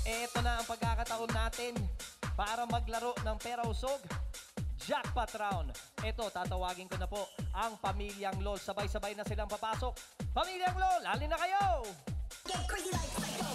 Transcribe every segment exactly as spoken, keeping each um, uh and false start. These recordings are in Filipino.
Ito na ang pagkakataon natin para maglaro ng pera usog. Jackpot round. Ito, tatawagin ko na po ang Pamilyang LOL. Sabay-sabay na silang papasok. Pamilyang LOL, alin na kayo! Get crazy like psycho.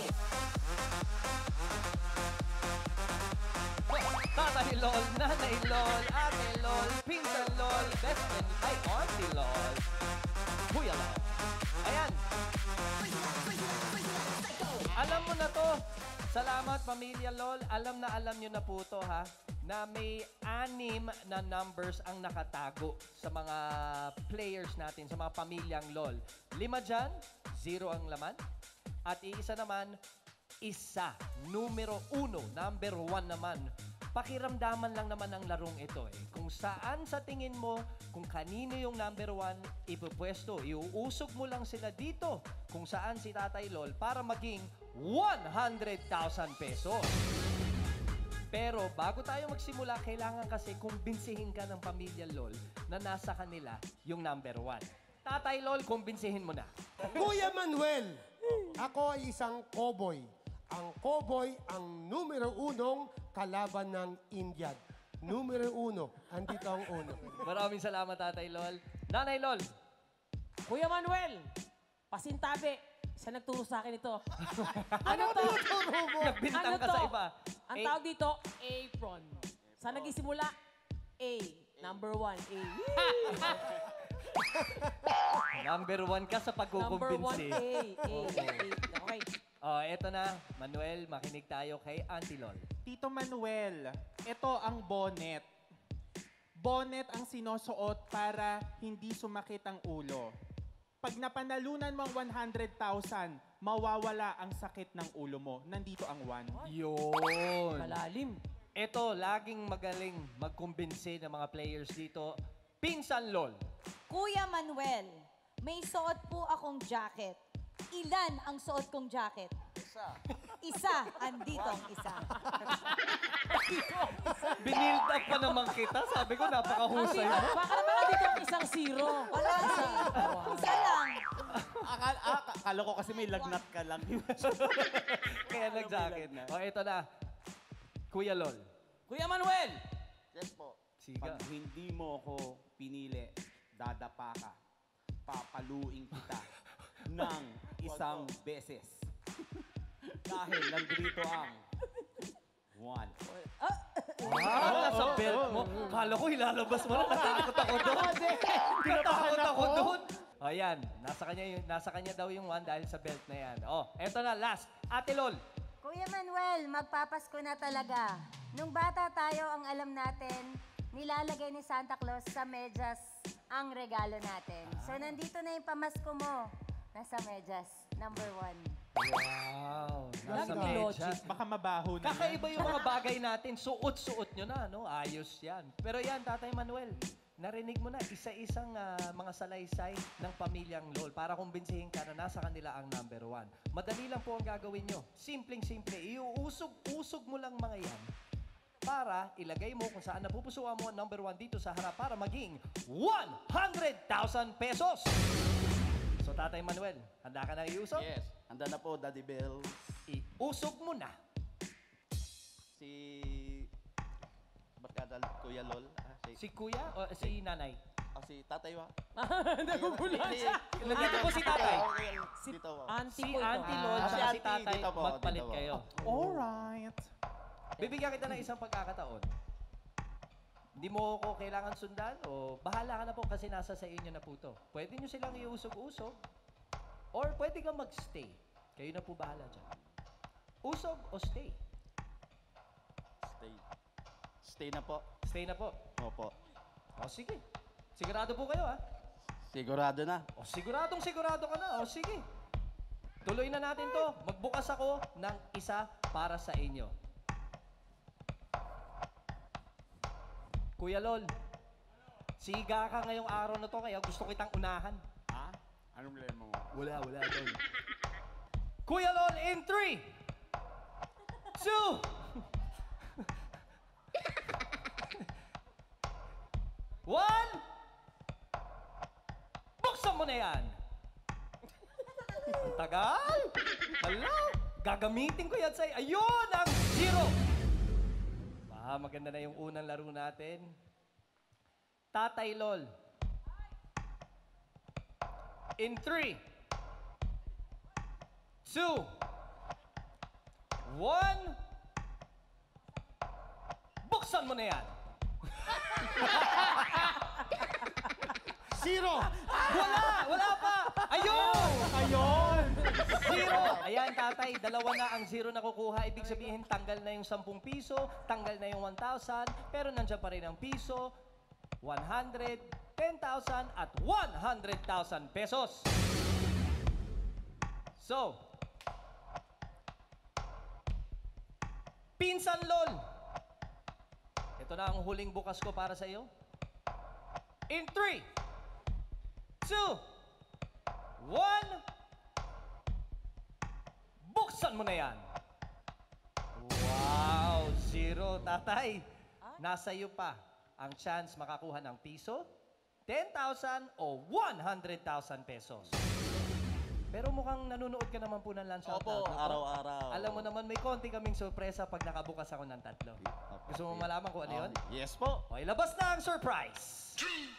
Tatay LOL, Nanay LOL, Ate LOL, Pinsan LOL, Best friend, ay, Auntie LOL, Kuya LOL. Ayan. Crazy like, crazy like, crazy like psycho. Alam mo na to. Salamat, Pamilya LOL. Alam na alam nyo na po to, ha? Na may anim na numbers ang nakatago sa mga players natin, sa mga Pamilyang LOL. Lima dyan, zero ang laman. At iisa naman, isa. Numero uno, number one naman. Pakiramdaman lang naman ang larong ito eh. Kung saan sa tingin mo, kung kanino yung number one, ipupwesto. Iuusog mo lang sila dito kung saan si Tatay LOL para maging one hundred thousand pesos. Pero bago tayo magsimula, kailangan kasi kumbinsihin ka ng Pamilya LOL na nasa kanila yung number one. Tatay LOL, kumbinsihin mo na. Kuya Manuel, ako ay isang cowboy. Ang cowboy ang numero unong kalaban ng Indian. Numero uno. Andito ang uno. Maraming salamat, Tatay LOL. Nanay LOL, Kuya Manuel, pasintabi. Siya nagturo sa akin ito. ano to? nagbintang ano ka to? sa iba. Ang Eh, tawag dito, apron. Sa nagsisimula, A. Number one, A. Number one ka sa Number one, pagkukumbinsi. A. A. A. Okay. Oh, eto na. Manuel, makinig tayo kay Auntie LOL. Tito Manuel, ito ang bonnet. Bonnet ang sinusuot para hindi sumakit ang ulo. Pag napanalunan mo ang one hundred thousand, mawawala ang sakit ng ulo mo. Nandito ang one. Yun. Malalim. Ito, laging magaling magkumbinsi ng mga players dito. Pinsan LOL. Kuya Manuel, may suot po akong jacket. Ilan ang suot kong jacket? Isa. Isa. Andito ang isa. Binild up pa naman kita. Sabi ko, napakahusay mo. Baka naman dito ang isang zero. Wala si. Isa lang. Akala, ah, akala ko kasi may lagnat ka lang. Kaya nag-jacket na. O, eto na. Kuya LOL. Kuya Manuel! Yes po. Siga. Pag hindi mo ako pinili, dadapa ka. Papaluin kita ng isang beses. Dahil nandito ang one. Ah, nasa belt mo. Kala ko ilalabas mo na. Natakot ako doon. Natakot ako doon. O yan, nasa kanya, yung, nasa kanya daw yung one dahil sa belt na yan. O, eto na, last. Ate LOL. Kuya Manuel, magpapasko na talaga. Nung bata tayo, ang alam natin, nilalagay ni Santa Claus sa medyas ang regalo natin. So, nandito na yung pamasko mo. Nasa medyas, number one. Wow. Nasa Lagi may medyas. logic. Baka mabaho na. Kakaiba yung mga bagay natin. Suot-suot nyo na, no? Ayos yan. Pero yan, Tatay Manuel, narinig mo na isa-isang ah, mga salaysay ng Pamilyang LOL para kumbinsihin ka na nasa kanila ang number one. Madali lang po ang gagawin nyo. Simpleng-simple. Iuusog-usog mo lang mga yan para ilagay mo kung saan napupusuan mo ang number one dito sa harap para maging one hundred thousand pesos. So, Tatay Manuel, handa ka na iusog? Yes. Handa na po, Daddy Bells. Iusog mo na. Si... Barkada Kuya LOL. Ah, si... Si Kuya o si Nanay? Ah, si Tatay wa. Nagugula siya. Dito po si Tatay. Si Dito po. auntie Si po ito. Auntie LOL Ah, at si si Auntie, Tatay, dito po, magpalit dito po. kayo. Alright. Bibigyan kita ng isang pagkakataon. Hindi mo ako kailangan sundan o bahala ka na po kasi nasa sa inyo na po to. Pwede nyo silang iusog-usog or pwede kang magstay. Kayo na po bahala dyan. Usog o stay? Stay. Stay na po. Stay na po. Opo. O sige. Sigurado po kayo ha? Sigurado na. O siguradong sigurado ka na. O sige. Tuloy na natin to. Magbukas ako ng isa para sa inyo. Kuya LOL, siga ka ngayong araw na to kaya gusto kitang unahan. Ha? Anong problema mo? Wala, wala, Tol. Kuya LOL in three, two, one. Buksan mo na yan. Ang tagal. Hala, Gagamitin ko yan sa'yo. Ayun ang zero. Ah, maganda na yung unang laro natin. Tatay Lol. In three, two, one. Buksan mo na yan. Zero! Wala! Wala pa! Ayun! Ayun! Zero! Ayan, tatay, dalawa na ang zero na kukuha. Ibig sabihin, tanggal na yung sampung piso, tanggal na yung one thousand, pero nandiyan pa rin ang piso, one hundred, ten thousand, at one hundred thousand pesos. So, Pinsan Lol, ito na ang huling bukas ko para sa iyo. In three, two, one. Buksan mo na yan. Wow, zero, tatay. Nasa iyo pa ang chance makakuha ng piso, ten thousand o one hundred thousand pesos. Pero mukhang nanonood ka naman po ng Lunch Out Opo, Loud, no? araw-araw. Alam mo naman, may konti kaming sorpresa pag nakabukas ako ng tatlo. Gusto mo malaman kung ano yun? Ah, yes po. Okay, labas na ang surprise.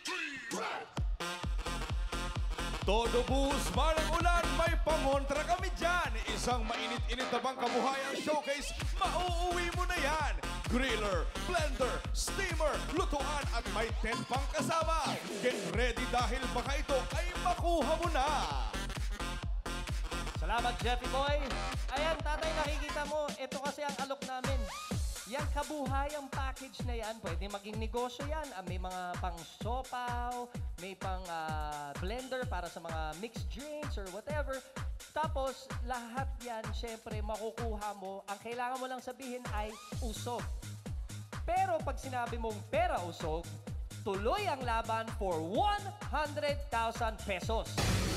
Todo bus, malang ulan, may pangontra kami dyan. Isang mainit-init na bang kabuhayan showcase, mauuwi mo na yan. Griller, blender, steamer, lutuan at may tent pang kasama. Get ready dahil baka ito ay makuha mo na. Salamat, Jeffy Boy. Ayan, tatay, nakikita mo, ito kasi ang alok namin. Yang kabuhayang package na yan, pwede maging negosyo yan. Ah, may mga pang sopaw, may pang ah, blender para sa mga mixed drinks or whatever. Tapos, lahat yan, syempre, makukuha mo. Ang kailangan mo lang sabihin ay usog. Pero pag sinabi mong pera usog, tuloy ang laban for one hundred thousand pesos.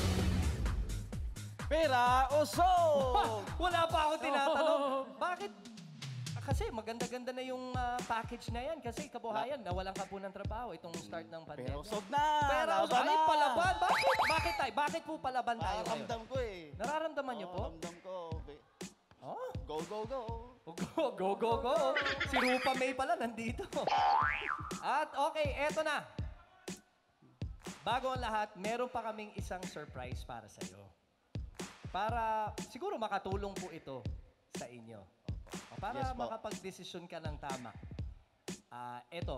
Pera usog! Wala pa ako tinatanong. Bakit? Kasi maganda-ganda na yung ah, package na yan. Kasi kabuhayan, nawalan ka po ng trabaho itong start ng Pera pandemya. usog na! Pera usog. Laban Ay, na! palaban. Bakit? Bakit tayo? Bakit po palaban tayo ngayon? Nararamdam ko eh. Nararamdaman niyo Oo, po? Ramdam ko. Be- Oh? Go, go, go. Go, go, go, go. Si Rupa May pala nandito. At okay, eto na. Bago ang lahat, meron pa kaming isang surprise para sa iyo. Para siguro makatulong po ito sa inyo. O, para Yes po. makapag-desisyon ka ng tama. Ah, eto.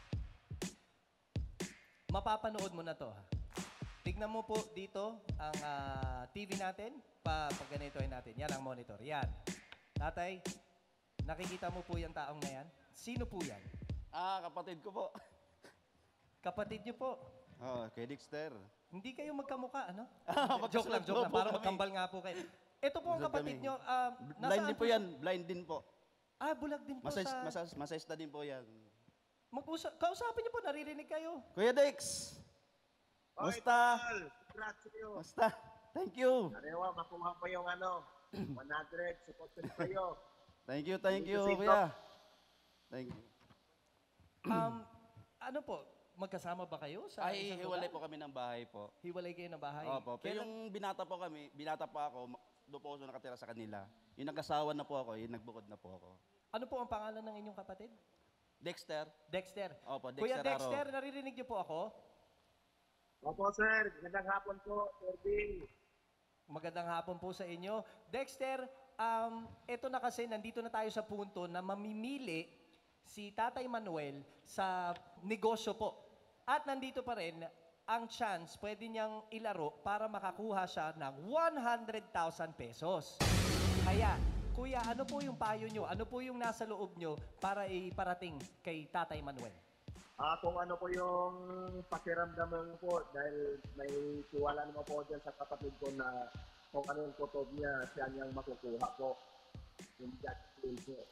Mapapanood mo na to, ha? Tignan mo po dito ang ah, T V natin. Pa, pag ganito ay natin. Yan ang monitor. Yan. Tatay, nakikita mo po yung taong na yan? Sino po yan? Ah, kapatid ko po. Kapatid niyo po. Oh, kay Dexter. Hindi kayo magkamuka, ano? Ah, joke lang, joke lang. po Para kami. magkambal nga po kayo. Ito po ang Magkambal kapatid kami. niyo. ah, Blind nasaan din po yan. Blind din po. Ah, bulag din po Masay, sa... masay, masaysta din po yan. Mag-usa- kausapin niyo po, naririnig kayo. Kuya Dex! Musta? Musta? Thank you. Arewa, makuha po yung ano, one hundred, support ko kayo. Thank you, thank you, Thank you, kuya. Thank you. Um, ano po, magkasama ba kayo sa Ay, isang hiwalay lugar? po kami ng bahay po. Hiwalay kayo ng bahay? Opo, pero yung binata po kami, binata pa ako, ma- doon po ako nakatira sa kanila. Yung nag-asawa na po ako, yung nagbukod na po ako. Ano po ang pangalan ng inyong kapatid? Dexter? Dexter. Opo, Kuya Dexter Aro. Dexter, naririnig niyo po ako? Opo, sir. Magandang hapon po, Sir Bill. Magandang hapon po sa inyo. Dexter, um, eto na kasi, nandito na tayo sa punto na mamimili si Tatay Manuel sa negosyo po. At nandito pa rin ang chance, pwede niyang ilaro para makakuha siya ng one hundred thousand pesos. Kaya, Kuya, ano po yung payo nyo? Ano po yung nasa loob nyo para iparating kay Tatay Manuel? Ah, kung ano po yung pakiramdaman po, dahil may tiwala naman po dyan sa kapatid ko na kung ano yung kutob niya, siya niyang makukuha po. Yung Jack Bill po.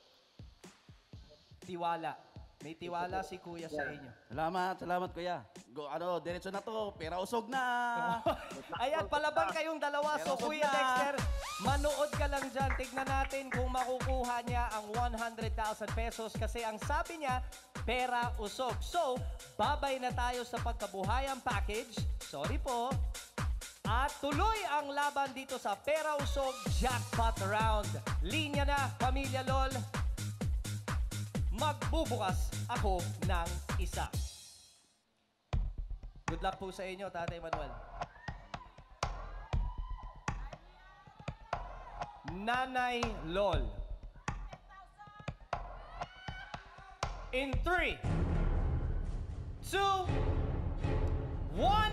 Tiwala. May tiwala si Kuya sa inyo. Salamat, salamat kuya. Go, ano, diretso na to, pera usog na! Ayan, palaban kayong dalawa. So, Pero Kuya na. Dexter, manood ka lang dyan. Tignan natin kung makukuha niya ang one hundred thousand pesos kasi ang sabi niya, pera usog. So, babay na tayo sa pagkabuhayang package. Sorry po. At tuloy ang laban dito sa Pera Usog Jackpot Round. Linya na, Pamilya LOL. Magbubukas ako ng isa. Good luck po sa inyo, Tatay Manuel. Nanay LOL. In three, two, one.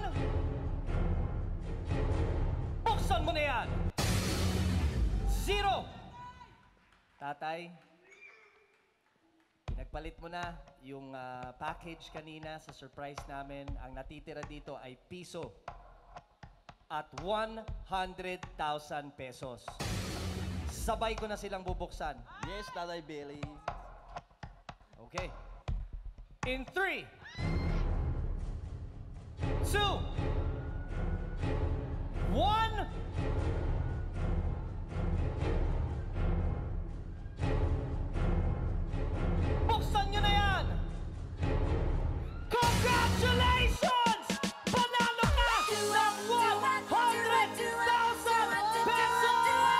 Buksan mo na yan. Zero. Tatay, pinagpalit mo na yung ah, package kanina sa surprise namin. Ang natitira dito ay piso at one hundred thousand pesos. Sabay ko na silang bubuksan. Yes, Tatay Billy. Okay. In three, two, one. Buksan nyo na yan! Congratulations! Panalo ka ng one hundred thousand pesos!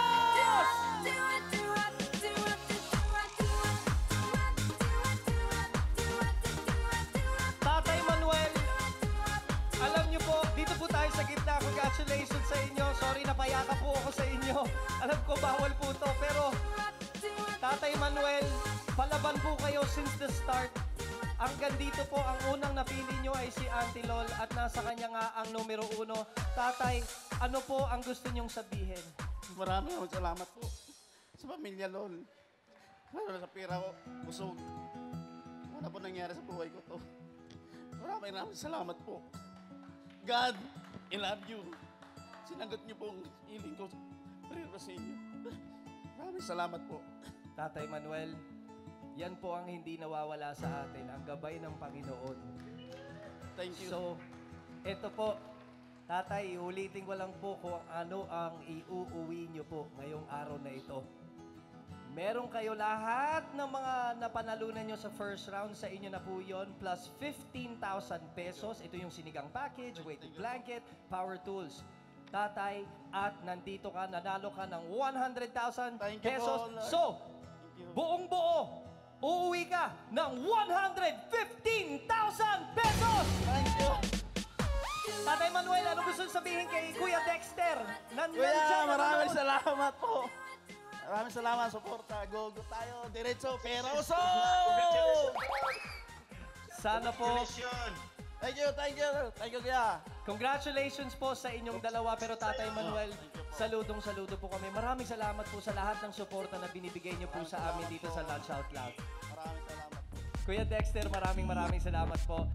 Tatay Manuel, alam niyo po, dito po tayo sa gitna. Congratulations sa inyo. Sorry, napayaka po ako sa inyo. Alam ko, bawal po to. Pero, Tatay Manuel, palaban po kayo since the start. Hanggang dito po, ang unang napili nyo ay si Auntie LOL at nasa kanya nga ang numero uno. Tatay, ano po ang gusto nyong sabihin? Maraming maraming salamat po sa Pamilya LOL. Lalo na sa pera ko, busog. Wala po nangyari sa buhay ko to. Maraming maraming salamat po. God, I love you. Sinagot niyo po ang hiling ko para sa inyo. Maraming salamat po. Tatay Manuel, yan po ang hindi nawawala sa atin, ang gabay ng Panginoon. Thank you. So, eto po, Tatay, ulitin ko lang po kung ano ang iuuwi nyo po ngayong araw na ito. Meron kayo lahat ng mga napanalunan nyo sa first round, sa inyo na po yun, plus fifteen thousand pesos. Ito yung sinigang package, weighted blanket, power tools. Tatay, at nandito ka, nanalo ka ng one hundred thousand Thank you pesos. po, Lord. So, buong buo, uuwi ka ng one hundred fifteen thousand pesos! Thank you. Tatay Manuel, ano gusto sabihin kay Kuya Dexter? Nan Kuya, nandyan, maraming nanonood. salamat po. Maraming salamat, suporta. Go, go tayo. Diretso, Pera Usog! Sana po, Thank you, thank you. Thank you, Kuya. congratulations po sa inyong dalawa. Pero Tatay Manuel, saludong saludo po kami. Maraming salamat po sa lahat ng suporta na binibigay niyo po sa amin dito sa Lunch Out Loud. Maraming salamat. Kuya Dexter, maraming maraming salamat po.